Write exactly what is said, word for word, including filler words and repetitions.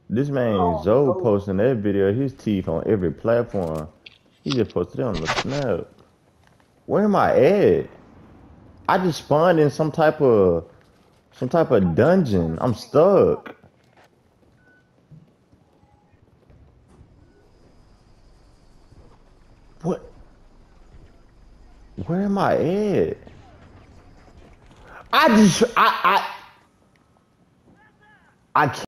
This man Zoe posting that video, his teeth on every platform. He just posted it on the snap. Where am I at? I just spawned in some type of some type of dungeon. I'm stuck. What? Where am I at? I just I I I can't.